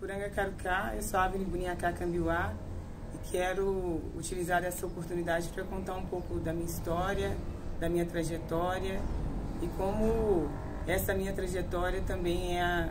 Ipuranga Carucá, eu sou Avni Buniacá Cambiuá e quero utilizar essa oportunidade para contar um pouco da minha história, da minha trajetória e como essa minha trajetória também é a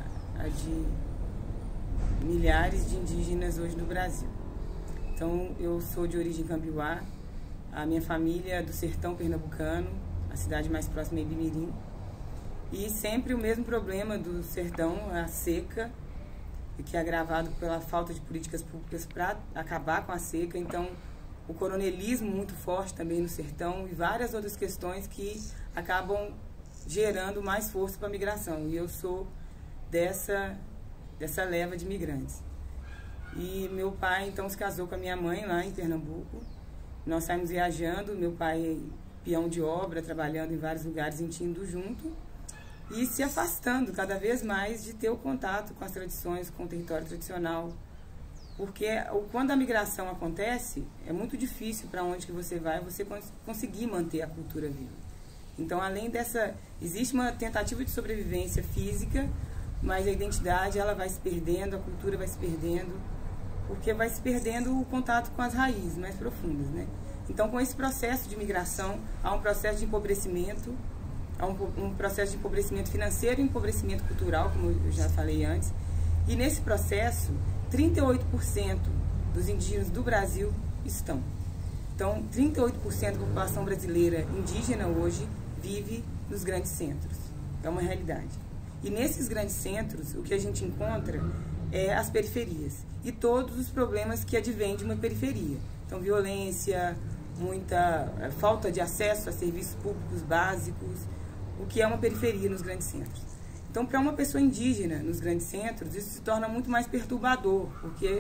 de milhares de indígenas hoje no Brasil. Então, eu sou de origem cambiuá, a minha família é do sertão pernambucano, a cidade mais próxima é Ibimirim, e sempre o mesmo problema do sertão, a seca, que é agravado pela falta de políticas públicas para acabar com a seca. Então, o coronelismo muito forte também no sertão e várias outras questões que acabam gerando mais força para a migração. E eu sou dessa leva de migrantes. E meu pai, então, se casou com a minha mãe lá em Pernambuco. Nós saímos viajando, meu pai peão de obra, trabalhando em vários lugares, a gente indo junto e se afastando cada vez mais de ter o contato com as tradições, com o território tradicional. Porque quando a migração acontece, é muito difícil para onde que você vai, você conseguir manter a cultura viva. Então, além dessa, existe uma tentativa de sobrevivência física, mas a identidade ela vai se perdendo, a cultura vai se perdendo, porque vai se perdendo o contato com as raízes mais profundas, né? Então, com esse processo de migração, há um processo de empobrecimento, há um processo de empobrecimento financeiro e empobrecimento cultural, como eu já falei antes. E nesse processo, 38% dos indígenas do Brasil estão. Então, 38% da população brasileira indígena hoje vive nos grandes centros. É uma realidade. E nesses grandes centros, o que a gente encontra é as periferias e todos os problemas que advêm de uma periferia. Então, violência, muita falta de acesso a serviços públicos básicos, o que é uma periferia nos grandes centros. Então, para uma pessoa indígena nos grandes centros, isso se torna muito mais perturbador, porque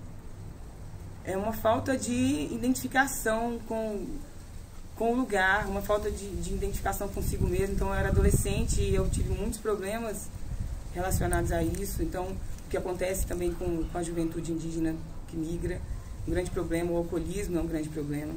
é uma falta de identificação com o lugar, uma falta de identificação consigo mesmo. Então, eu era adolescente e eu tive muitos problemas relacionados a isso. Então, o que acontece também com a juventude indígena que migra, um grande problema, o alcoolismo é um grande problema.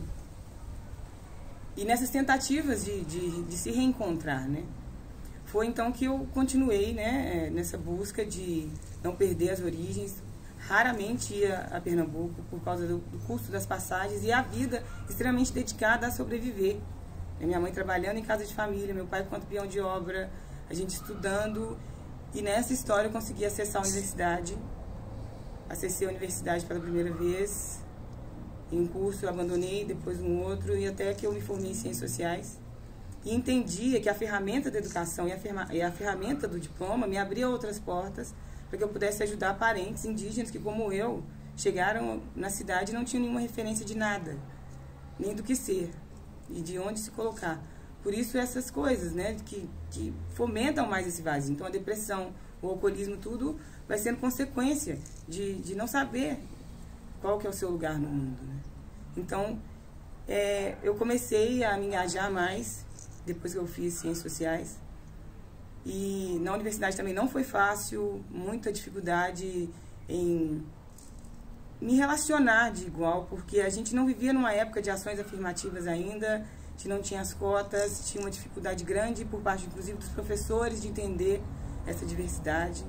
E nessas tentativas de se reencontrar, né? Foi então que eu continuei, né, nessa busca de não perder as origens. Raramente ia a Pernambuco por causa do custo das passagens e a vida extremamente dedicada a sobreviver. Minha mãe trabalhando em casa de família, meu pai enquanto peão de obra, a gente estudando. E nessa história eu consegui acessar a universidade. Acessei a universidade pela primeira vez. Em um curso eu abandonei, depois um outro, e até que eu me formei em Ciências Sociais. E entendia que a ferramenta da educação e a ferramenta do diploma me abria outras portas para que eu pudesse ajudar parentes indígenas que, como eu, chegaram na cidade e não tinham nenhuma referência de nada, nem do que ser e de onde se colocar. Por isso essas coisas, né, que fomentam mais esse vazio. Então a depressão, o alcoolismo, tudo vai sendo consequência de não saber qual que é o seu lugar no mundo, né? Então, eu comecei a me engajar mais depois que eu fiz Ciências Sociais. E na universidade também não foi fácil, muita dificuldade em me relacionar de igual, porque a gente não vivia numa época de ações afirmativas ainda, a gente não tinha as cotas, tinha uma dificuldade grande por parte, inclusive, dos professores de entender essa diversidade.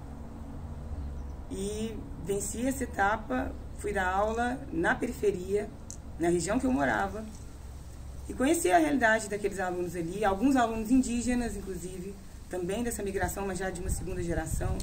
E venci essa etapa, fui dar aula na periferia, na região que eu morava, e conheci a realidade daqueles alunos ali, alguns alunos indígenas, inclusive, também dessa migração, mas já de uma segunda geração,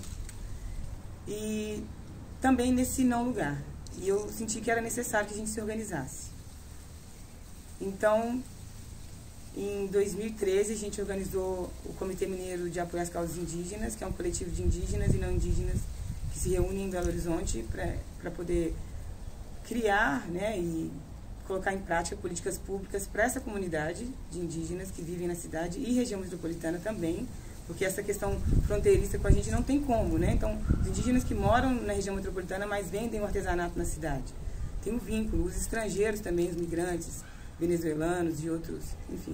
e também nesse não lugar. E eu senti que era necessário que a gente se organizasse. Então, em 2013, a gente organizou o Comitê Mineiro de Apoio às Causas Indígenas, que é um coletivo de indígenas e não indígenas que se reúnem em Belo Horizonte para poder criar, né, e colocar em prática políticas públicas para essa comunidade de indígenas que vivem na cidade e região metropolitana também, porque essa questão fronteiriça com a gente não tem como, né? Então, os indígenas que moram na região metropolitana, mas vendem o artesanato na cidade. Tem um vínculo, os estrangeiros também, os migrantes, venezuelanos e outros, enfim.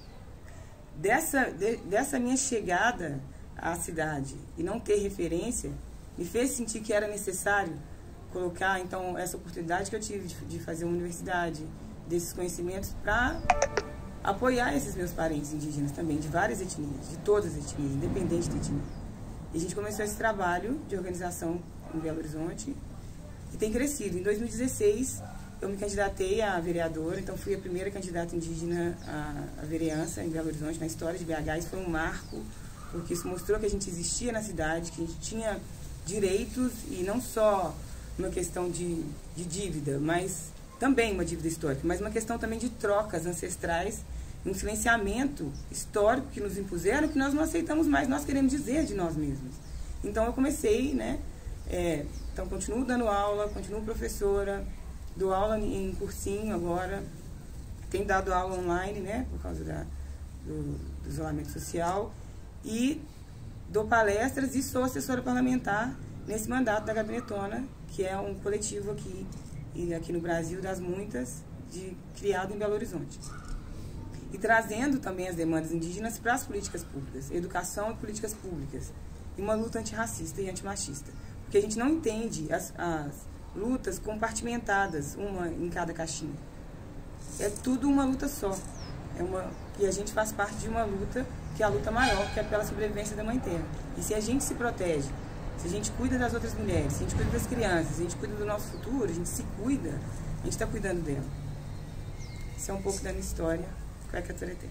Dessa minha chegada à cidade e não ter referência, me fez sentir que era necessário colocar, então, essa oportunidade que eu tive de fazer uma universidade, desses conhecimentos, para apoiar esses meus parentes indígenas também, de várias etnias, de todas as etnias, independente da etnia. E a gente começou esse trabalho de organização em Belo Horizonte e tem crescido. Em 2016, eu me candidatei a vereadora, então fui a primeira candidata indígena à vereança em Belo Horizonte, na história de BH. Isso foi um marco, porque isso mostrou que a gente existia na cidade, que a gente tinha direitos, e não só uma questão de dívida, mas também uma dívida histórica, mas uma questão também de trocas ancestrais, um silenciamento histórico que nos impuseram, que nós não aceitamos mais, nós queremos dizer de nós mesmos. Então eu comecei, né? Então continuo dando aula, continuo professora, dou aula em cursinho agora, tenho dado aula online, né? Por causa do isolamento social, e dou palestras e sou assessora parlamentar nesse mandato da Gabinetona, que é um coletivo aqui no Brasil, das muitas, criado em Belo Horizonte. E trazendo também as demandas indígenas para as políticas públicas, educação e políticas públicas, e uma luta antirracista e antimachista. Porque a gente não entende as lutas compartimentadas, uma em cada caixinha. É tudo uma luta só. E a gente faz parte de uma luta, que é a luta maior, que é pela sobrevivência da Mãe Terra. E se a gente se protege, se a gente cuida das outras mulheres, se a gente cuida das crianças, se a gente cuida do nosso futuro, a gente se cuida, a gente está cuidando dela. Isso é um pouco da minha história, Cueca Turetê.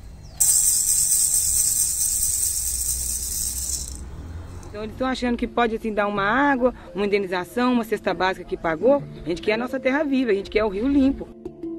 Então eles estão achando que pode assim dar uma água, uma indenização, uma cesta básica que pagou. A gente quer a nossa terra viva, a gente quer o rio limpo.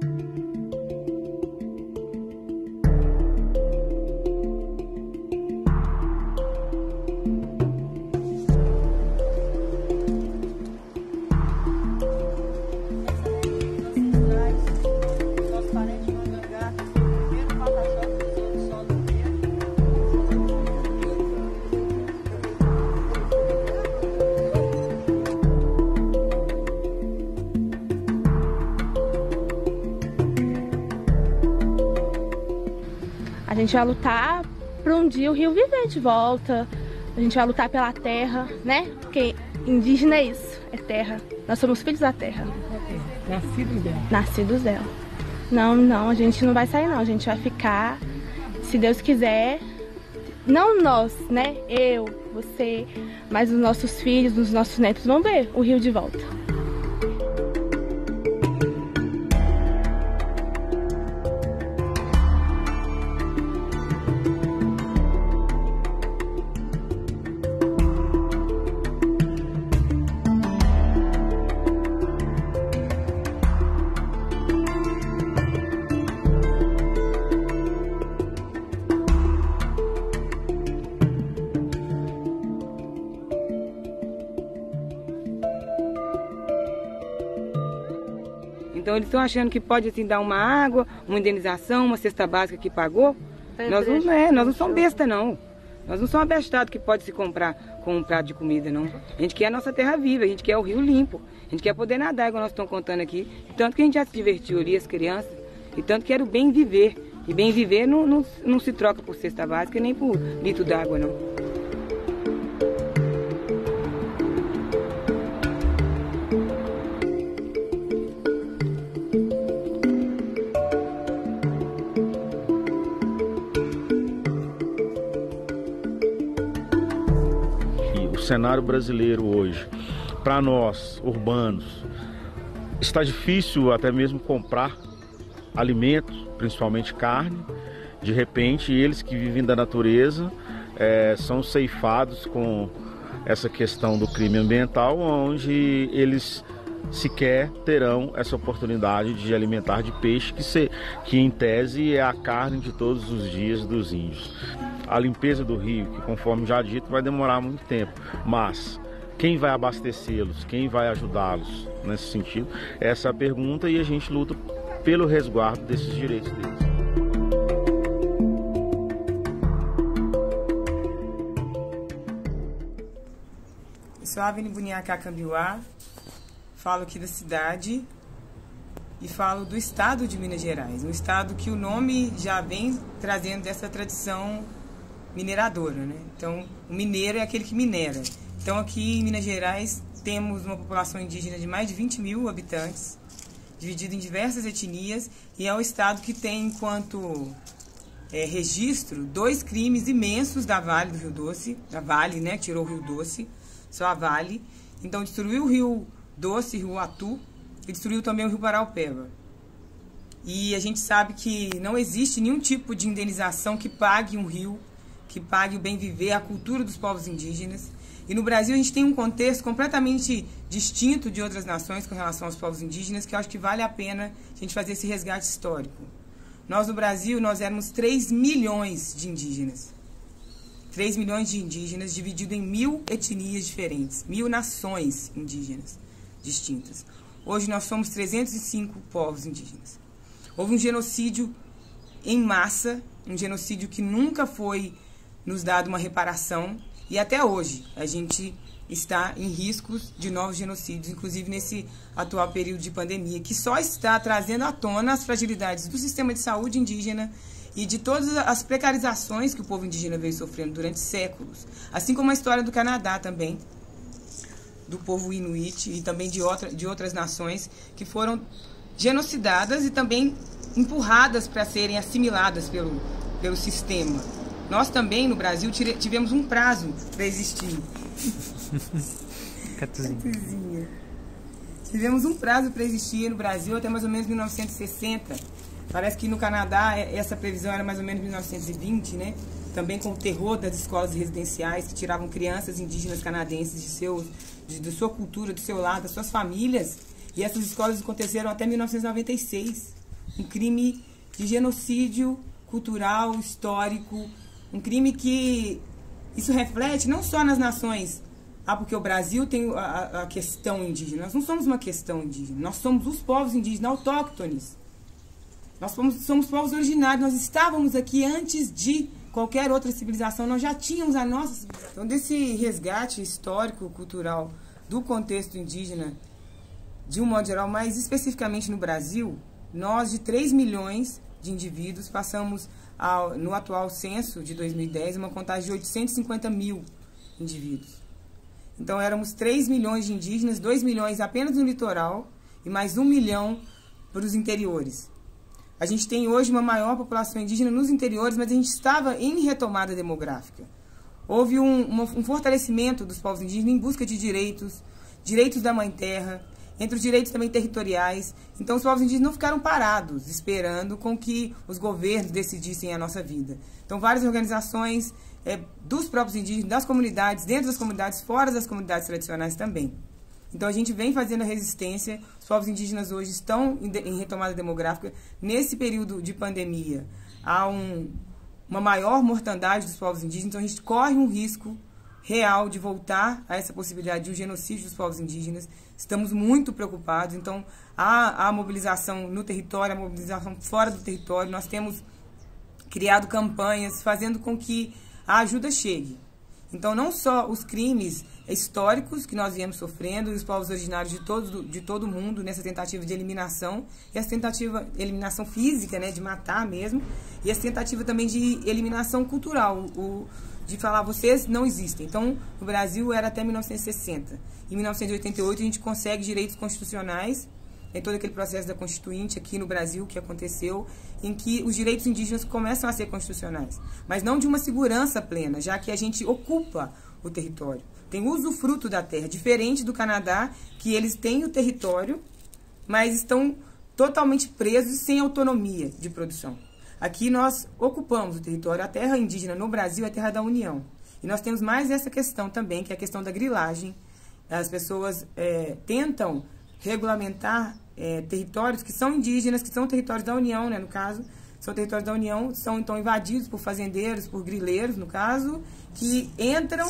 A gente vai lutar para um dia o rio viver de volta, a gente vai lutar pela terra, né? Porque indígena é isso, é terra. Nós somos filhos da terra. Nascidos dela. Nascidos dela. Não, a gente não vai sair não, a gente vai ficar, se Deus quiser, não nós, né? Eu, você, mas os nossos filhos, os nossos netos vão ver o rio de volta. Então eles estão achando que pode assim dar uma água, uma indenização, uma cesta básica que pagou. Nós não somos besta não. Nós não somos abestados que pode se comprar com um prato de comida não. A gente quer a nossa terra viva, a gente quer o rio limpo, a gente quer poder nadar, igual nós estamos contando aqui. Tanto que a gente já se divertiu ali, as crianças, e tanto que era o bem viver. E bem viver não se troca por cesta básica nem por litro d'água não. O cenário brasileiro hoje, para nós, urbanos, está difícil até mesmo comprar alimentos, principalmente carne. De repente, eles que vivem da natureza são ceifados com essa questão do crime ambiental, onde eles sequer terão essa oportunidade de alimentar de peixe, que em tese é a carne de todos os dias dos índios. A limpeza do rio, que conforme já dito, vai demorar muito tempo, mas quem vai abastecê-los, quem vai ajudá-los nesse sentido? Essa é a pergunta, e a gente luta pelo resguardo desses direitos deles. Eu sou a Aveni Buniacá Cambiuá, falo aqui da cidade e falo do estado de Minas Gerais, um estado que o nome já vem trazendo dessa tradição mineradora, né? Então, o mineiro é aquele que minera. Então, aqui em Minas Gerais, temos uma população indígena de mais de 20 mil habitantes, dividido em diversas etnias, e é um estado que tem, enquanto registro, 2 crimes imensos da Vale do Rio Doce, da Vale, né, que tirou o Rio Doce, só a Vale, Então destruiu o Rio Doce, Rio Atu, e destruiu também o Rio Paraupeba. E a gente sabe que não existe nenhum tipo de indenização que pague um rio, que pague o bem viver, a cultura dos povos indígenas. E no Brasil a gente tem um contexto completamente distinto de outras nações com relação aos povos indígenas, que eu acho que vale a pena a gente fazer esse resgate histórico. Nós no Brasil, nós éramos 3 milhões de indígenas. 3 milhões de indígenas dividido em 1000 etnias diferentes, 1000 nações indígenas distintas. Hoje nós somos 305 povos indígenas. Houve um genocídio em massa, um genocídio que nunca foi nos dado uma reparação, e até hoje a gente está em riscos de novos genocídios, inclusive nesse atual período de pandemia, que só está trazendo à tona as fragilidades do sistema de saúde indígena e de todas as precarizações que o povo indígena veio sofrendo durante séculos. Assim como a história do Canadá também, do povo Inuit e também de outras nações que foram genocidadas e também empurradas para serem assimiladas pelo sistema. Nós também, no Brasil, tivemos um prazo para existir. Catuzinha. Tivemos um prazo para existir no Brasil até mais ou menos 1960. Parece que no Canadá essa previsão era mais ou menos 1920, né? Também com o terror das escolas residenciais que tiravam crianças indígenas canadenses de sua cultura, do seu lar, das suas famílias. E essas escolas aconteceram até 1996. Um crime de genocídio cultural, histórico, um crime que isso reflete não só nas nações. Porque o Brasil tem a questão indígena. Nós não somos uma questão indígena, nós somos os povos indígenas autóctones. Nós somos povos originários, nós estávamos aqui antes de qualquer outra civilização, nós já tínhamos a nossa civilização. Então, desse resgate histórico, cultural do contexto indígena, de um modo geral, mais especificamente no Brasil, nós de 3 milhões de indivíduos passamos, no atual censo de 2010, uma contagem de 850 mil indivíduos. Então éramos 3 milhões de indígenas, 2 milhões apenas no litoral e mais 1 milhão para os interiores. A gente tem hoje uma maior população indígena nos interiores, mas a gente estava em retomada demográfica. Houve um fortalecimento dos povos indígenas em busca de direitos da mãe terra, entre os direitos também territoriais. Então os povos indígenas não ficaram parados, esperando com que os governos decidissem a nossa vida. Então várias organizações dos próprios indígenas, das comunidades, dentro das comunidades, fora das comunidades tradicionais também. Então a gente vem fazendo a resistência, os povos indígenas hoje estão em retomada demográfica. Nesse período de pandemia, há uma maior mortandade dos povos indígenas, então a gente corre um risco real de voltar a essa possibilidade de um genocídio dos povos indígenas. Estamos muito preocupados, então há a mobilização no território, a mobilização fora do território. Nós temos criado campanhas fazendo com que a ajuda chegue. Então não só os crimes históricos que nós viemos sofrendo, e os povos originários de todo o mundo nessa tentativa de eliminação, e essa tentativa de eliminação física, né, de matar mesmo, e essa tentativa também de eliminação cultural, de falar, vocês não existem. Então, no Brasil era até 1960. Em 1988 a gente consegue direitos constitucionais, em todo aquele processo da Constituinte aqui no Brasil que aconteceu, em que os direitos indígenas começam a ser constitucionais, mas não de uma segurança plena, já que a gente ocupa o território. Tem usufruto da terra, diferente do Canadá, que eles têm o território, mas estão totalmente presos e sem autonomia de produção. Aqui nós ocupamos o território, a terra indígena no Brasil é a terra da União. E nós temos mais essa questão também, que é a questão da grilagem. As pessoas tentam regulamentar territórios que são indígenas, que são territórios da União, né, no caso, são territórios da União, são então invadidos por fazendeiros, por grileiros, no caso, que entram,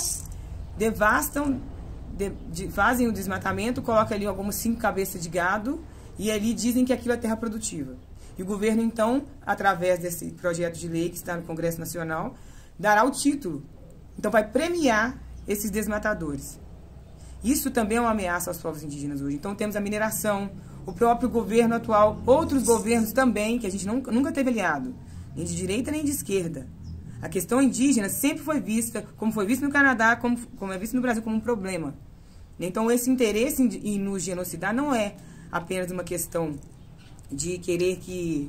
devastam, fazem o desmatamento, colocam ali algumas 5 cabeças de gado e ali dizem que aquilo é terra produtiva. E o governo, então, através desse projeto de lei que está no Congresso Nacional, dará o título. Então, vai premiar esses desmatadores. Isso também é uma ameaça aos povos indígenas hoje. Então, temos a mineração, o próprio governo atual, outros governos também, que a gente nunca teve aliado, nem de direita nem de esquerda. A questão indígena sempre foi vista, como foi vista no Canadá, como é visto no Brasil, como um problema. Então, esse interesse em nos genocidar não é apenas uma questão de querer que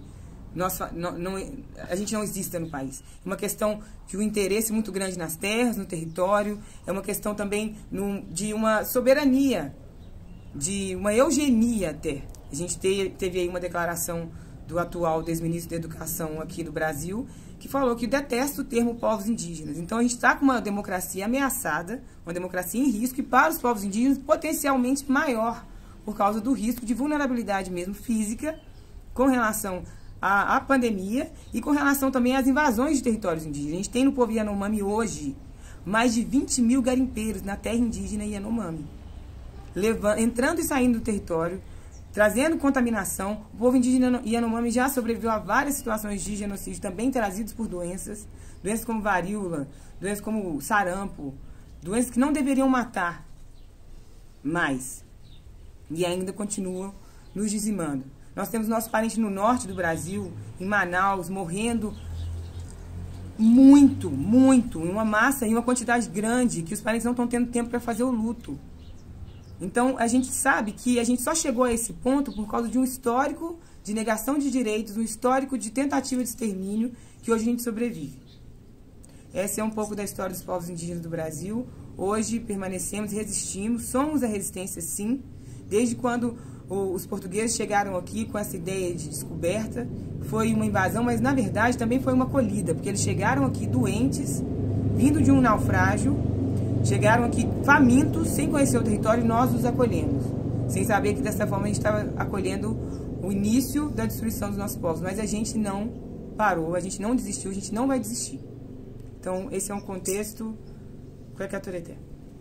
a gente não exista no país. É uma questão de um interesse muito grande nas terras, no território, é uma questão também de uma soberania, de uma eugenia até. A gente teve aí uma declaração do atual ex-ministro da Educação aqui do Brasil, que falou que detesta o termo povos indígenas. Então a gente está com uma democracia ameaçada, uma democracia em risco, e para os povos indígenas potencialmente maior, por causa do risco de vulnerabilidade mesmo física, com relação à pandemia e com relação também às invasões de territórios indígenas. A gente tem no povo Yanomami hoje mais de 20 mil garimpeiros na terra indígena Yanomami, entrando e saindo do território, trazendo contaminação. O povo indígena Yanomami já sobreviveu a várias situações de genocídio, também trazidos por doenças como varíola, doenças como sarampo, doenças que não deveriam matar mais, e ainda continuam nos dizimando. Nós temos nossos parentes no norte do Brasil, em Manaus, morrendo muito, em uma massa, em uma quantidade grande, que os parentes não estão tendo tempo para fazer o luto. Então, a gente sabe que a gente só chegou a esse ponto por causa de um histórico de negação de direitos, um histórico de tentativa de extermínio, que hoje a gente sobrevive. Essa é um pouco da história dos povos indígenas do Brasil. Hoje permanecemos, resistimos, somos a resistência, sim, desde quando os portugueses chegaram aqui com essa ideia de descoberta. Foi uma invasão, mas na verdade também foi uma acolhida, porque eles chegaram aqui doentes, vindo de um naufrágio, chegaram aqui famintos, sem conhecer o território, e nós os acolhemos, sem saber que dessa forma a gente estava acolhendo o início da destruição dos nossos povos. Mas a gente não parou, a gente não desistiu, a gente não vai desistir. Então esse é um contexto Kwekatorete.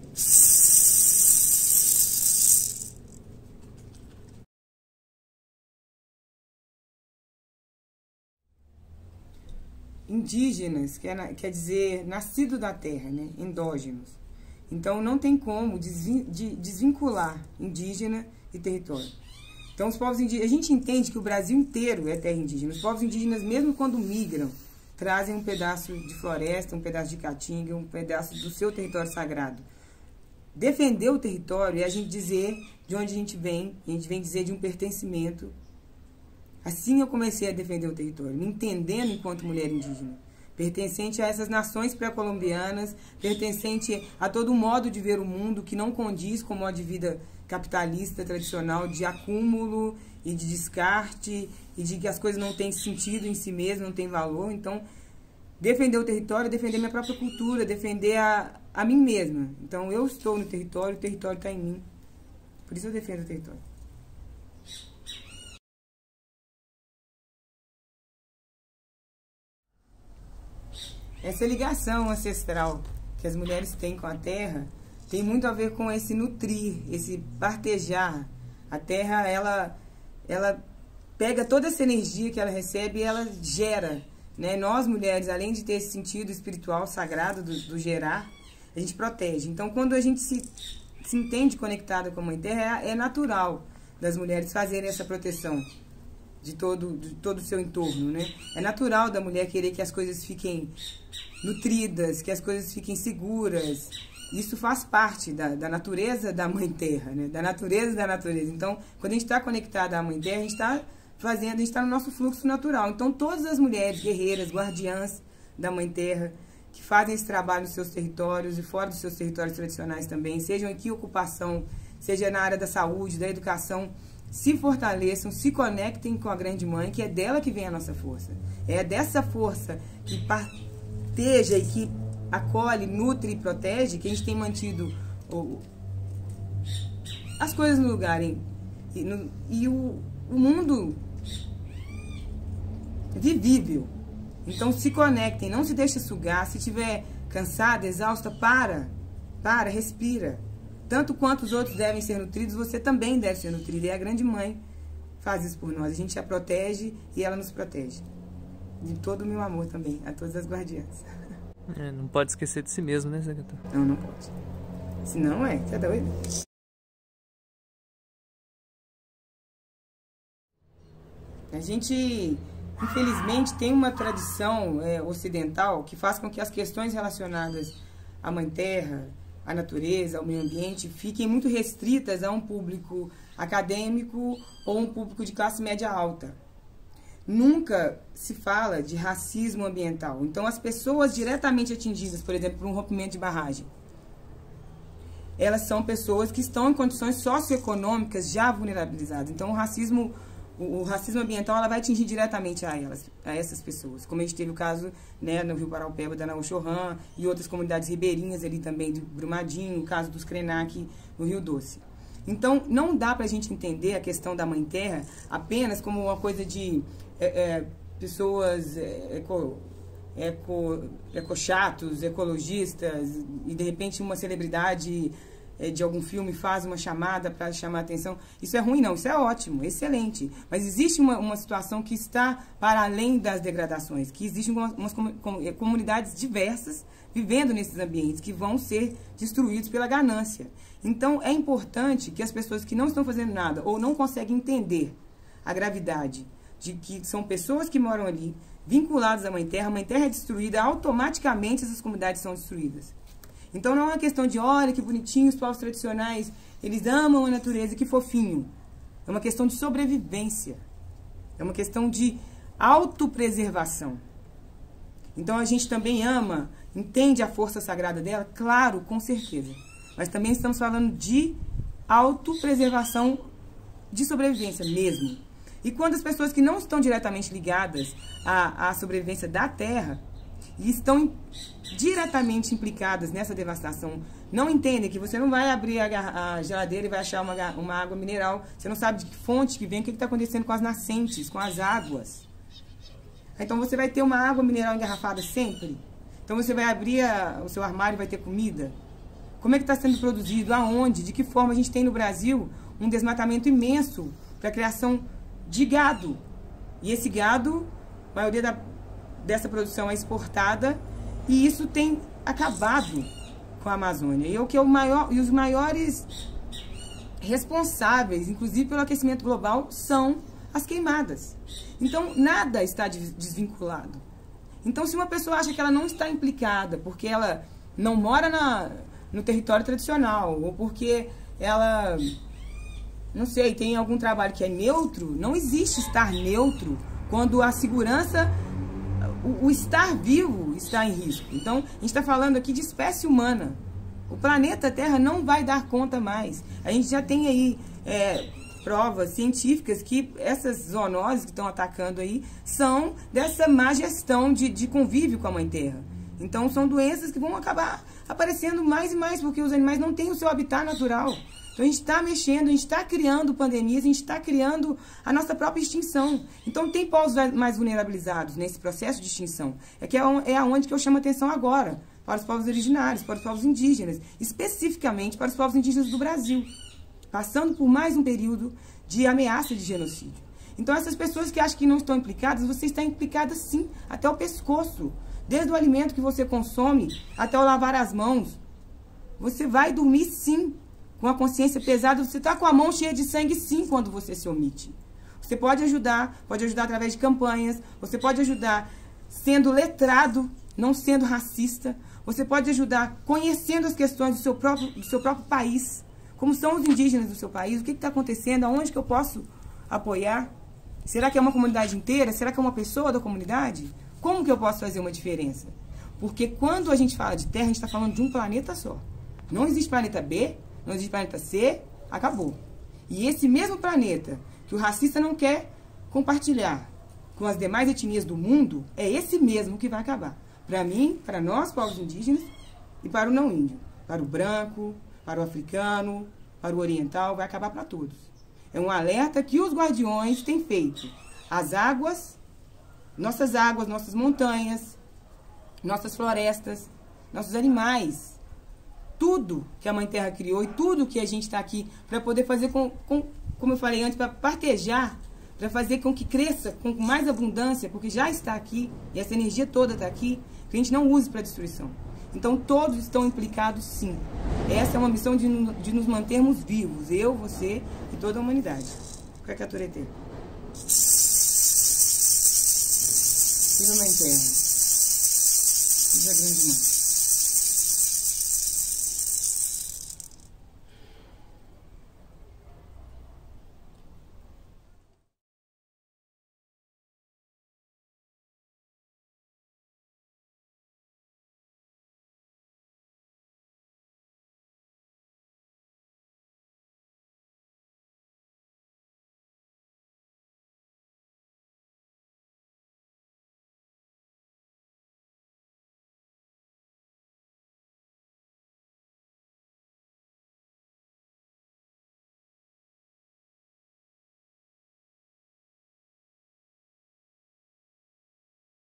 Indígenas quer dizer nascido da terra, né? Endógenos. Então não tem como desvincular indígena e território. Então os povos indígenas, a gente entende que o Brasil inteiro é terra indígena. Os povos indígenas, mesmo quando migram, trazem um pedaço de floresta, um pedaço de caatinga, um pedaço do seu território sagrado. Defender o território é a gente dizer de onde a gente vem dizer de um pertencimento. Assim eu comecei a defender o território, me entendendo enquanto mulher indígena, pertencente a essas nações pré-colombianas, pertencente a todo modo de ver o mundo que não condiz com o modo de vida capitalista tradicional de acúmulo e de descarte e de que as coisas não têm sentido em si mesmas, não têm valor. Então, defender o território, defender minha própria cultura, defender a mim mesma. Então, eu estou no território, o território está em mim. Por isso eu defendo o território. Essa ligação ancestral que as mulheres têm com a terra tem muito a ver com esse nutrir, esse partejar. A terra, ela pega toda essa energia que ela recebe e ela gera, né? Nós, mulheres, além de ter esse sentido espiritual sagrado do gerar, a gente protege. Então, quando a gente se entende conectada com a Mãe Terra, é natural das mulheres fazerem essa proteção de todo o seu entorno, né? É natural da mulher querer que as coisas fiquem nutridas, que as coisas fiquem seguras. Isso faz parte da natureza da Mãe Terra, né? Da natureza da natureza. Então, quando a gente está conectada à Mãe Terra, a gente está no nosso fluxo natural. Então, todas as mulheres guerreiras, guardiãs da Mãe Terra, que fazem esse trabalho nos seus territórios e fora dos seus territórios tradicionais também, sejam em que ocupação, seja na área da saúde, da educação, se fortaleçam, se conectem com a Grande Mãe, que é dela que vem a nossa força. É dessa força que parteja e que acolhe, nutre e protege que a gente tem mantido as coisas no lugar e o mundo vivível. Então se conectem, não se deixe sugar. Se estiver cansada, exausta, para, respira. Tanto quanto os outros devem ser nutridos, você também deve ser nutrido. E a Grande Mãe faz isso por nós. A gente a protege e ela nos protege. De todo o meu amor também, a todas as guardiãs. Não pode esquecer de si mesmo, né, Zé Gato? Não pode. Senão, você é doido? A gente, infelizmente, tem uma tradição ocidental que faz com que as questões relacionadas à Mãe Terra, à natureza, ao meio ambiente, fiquem muito restritas a um público acadêmico ou um público de classe média alta. nunca se fala de racismo ambiental. Então, as pessoas diretamente atingidas, por exemplo, por um rompimento de barragem, elas são pessoas que estão em condições socioeconômicas já vulnerabilizadas. Então, o racismo ambiental ela vai atingir diretamente a essas pessoas. Como a gente teve o caso, né, no Rio Paraupeba, da Naúchorrã, e outras comunidades ribeirinhas ali também, de Brumadinho, o caso dos Krenak no Rio Doce. Então, não dá para a gente entender a questão da Mãe Terra apenas como uma coisa de pessoas ecochatos, ecologistas, e de repente uma celebridade de algum filme faz uma chamada para chamar a atenção. Isso é ruim, não, isso é ótimo, excelente. Mas existe uma situação que está para além das degradações, que existem umas comunidades diversas vivendo nesses ambientes que vão ser destruídos pela ganância. Então, é importante que as pessoas que não estão fazendo nada ou não conseguem entender a gravidade de que são pessoas que moram ali, vinculadas à Mãe Terra, a Mãe Terra é destruída, automaticamente essas comunidades são destruídas. Então, não é uma questão de, olha, que bonitinho, os povos tradicionais, eles amam a natureza, que fofinho. É uma questão de sobrevivência. É uma questão de autopreservação. Então, a gente também ama, entende a força sagrada dela? Claro, com certeza. Mas também estamos falando de autopreservação, de sobrevivência mesmo. E quando as pessoas que não estão diretamente ligadas à sobrevivência da Terra e estão diretamente implicadas nessa devastação, não entendem que você não vai abrir a geladeira e vai achar uma água mineral, você não sabe de que fonte que vem, o que está acontecendo com as nascentes, com as águas. Então você vai ter uma água mineral engarrafada sempre? Então você vai abrir o seu armário e vai ter comida? Como é que está sendo produzido? Aonde? De que forma? A gente tem no Brasil um desmatamento imenso para a criação de gado. E esse gado, a maioria dessa produção é exportada, e isso tem acabado com a Amazônia. E os maiores responsáveis, inclusive pelo aquecimento global, são as queimadas. Então, nada está desvinculado. Então, se uma pessoa acha que ela não está implicada porque ela não mora no território tradicional, ou porque ela, não sei, tem algum trabalho que é neutro, não existe estar neutro quando a segurança, o estar vivo está em risco. Então, a gente está falando aqui de espécie humana. O planeta Terra não vai dar conta mais. A gente já tem aí provas científicas que essas zoonoses que estão atacando aí são dessa má gestão de convívio com a Mãe Terra. Então, são doenças que vão acabar aparecendo mais e mais, porque os animais não têm o seu habitat natural. Então, a gente está mexendo, a gente está criando pandemias, a gente está criando a nossa própria extinção. Então, tem povos mais vulnerabilizados nesse processo de extinção. É aonde que eu chamo a atenção agora, para os povos originários, para os povos indígenas, especificamente para os povos indígenas do Brasil, passando por mais um período de ameaça de genocídio. Então, essas pessoas que acham que não estão implicadas, você está implicada sim, até o pescoço. Desde o alimento que você consome até o lavar as mãos. Você vai dormir sim, com a consciência pesada. Você está com a mão cheia de sangue sim, quando você se omite. Você pode ajudar através de campanhas. Você pode ajudar sendo letrado, não sendo racista. Você pode ajudar conhecendo as questões do seu próprio país. Como são os indígenas do seu país, o que está acontecendo, aonde que eu posso apoiar? Será que é uma comunidade inteira? Será que é uma pessoa da comunidade? Como que eu posso fazer uma diferença? Porque quando a gente fala de Terra, a gente está falando de um planeta só. Não existe planeta B, não existe planeta C, acabou. E esse mesmo planeta que o racista não quer compartilhar com as demais etnias do mundo, é esse mesmo que vai acabar. Para mim, para nós, povos indígenas, e para o não índio. Para o branco, para o africano, para o oriental, vai acabar para todos. É um alerta que os guardiões têm feito. As águas, nossas montanhas, nossas florestas, nossos animais, tudo que a Mãe Terra criou e tudo que a gente está aqui para poder fazer como eu falei antes, para partejar, para fazer com que cresça com mais abundância, porque já está aqui, e essa energia toda está aqui, que a gente não use para destruição. Então, todos estão implicados, sim. Essa é uma missão de nos mantermos vivos, eu, você e toda a humanidade. Cacaturete. Viva a Mãe Terra. Viva a Grande Mãe.